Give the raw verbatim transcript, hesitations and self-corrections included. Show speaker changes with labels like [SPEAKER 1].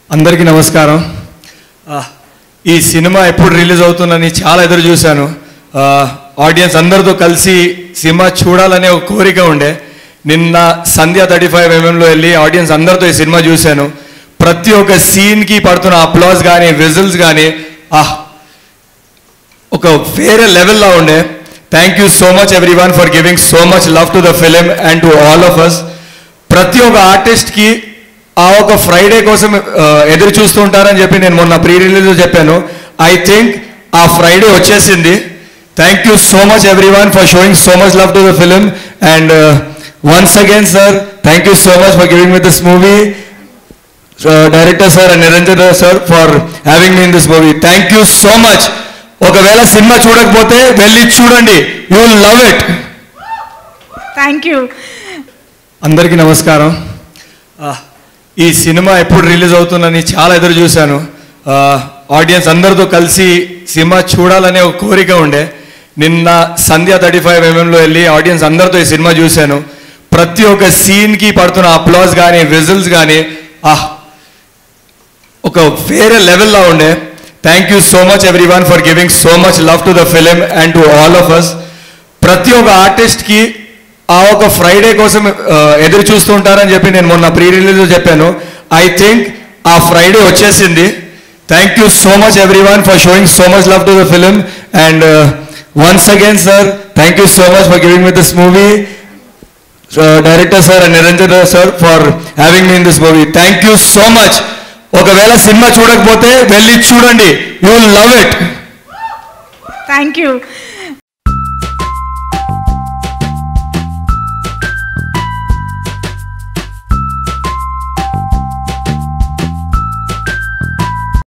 [SPEAKER 1] అందరికీ నమస్కారం. ఈ సినిమా ఎప్పుడు రిలీజ్ అవుతుందని చాలా ఎదురు చూశాను. ఆడియన్స్ అందరితో కలిసి సినిమా చూడాలనే ఒక కోరిక ఉండే. నిన్న సంధ్య థర్టీ ఫైవ్ ఎంఎంలో వెళ్ళి ఆడియన్స్ అందరితో ఈ సినిమా చూశాను. ప్రతి ఒక్క సీన్కి పడుతున్న అప్లాస్ కానీ విజిల్స్ కానీ ఒక వేరే లెవెల్లో ఉండే. Thank you so much everyone for giving so much love to the film and to all of us. ప్రతి ఒక్క ఆర్టిస్ట్కి ఆ ఒక ఫ్రైడే కోసం ఎదురు చూస్తూ ఉంటారని చెప్పి నేను మొన్న ప్రీ రిలీజ్లో చెప్పాను. ఐ థింక్ ఆ ఫ్రైడే వచ్చేసింది. Thank you so much everyone for showing so much love to the film and once again sir thank you so much for giving me this movie. Director sir and Niranjan sir for having me in this movie. Thank you so much. ఒకవేళ సినిమా చూడకపోతే వెళ్ళి చూడండి, you will love it.
[SPEAKER 2] Thank you.
[SPEAKER 1] అందరికీ నమస్కారం. ఈ cinema ఎప్పుడు release అవుతుందని చాలా ఎదురు చూశాను. ఆడియన్స్ అందరితో కలిసి సినిమా చూడాలనే ఒక కోరిక ఉండే. నిన్న సంధ్య థర్టీ ఫైవ్ ఎంఎంలో వెళ్ళి ఆడియన్స్ అందరితో ఈ సినిమా చూశాను. ప్రతి ఒక్క సీన్కి పడుతున్న అప్లాస్ కానీ విజిల్స్ కానీ ఒక వేరే లెవెల్లో ఉండే. Thank you so much everyone for giving so much love to the film and to all of us. ప్రతి ఒక్క ఆర్టిస్ట్కి ఆ ఒక ఫ్రైడే కోసం ఎదురు చూస్తూ ఉంటారని చెప్పి నేను మొన్న ప్రీ రిలీజ్లో చెప్పాను. ఐ థింక్ ఆ ఫ్రైడే వచ్చేసింది. Thank you so much everyone for showing so much love to the film and once again sir thank you so much for giving me this movie. Director sir and Niranjan sir for having me in this movie. Thank you so much. ఒకవేళ సినిమా చూడకపోతే వెళ్ళి చూడండి, you will love it.
[SPEAKER 2] Thank you.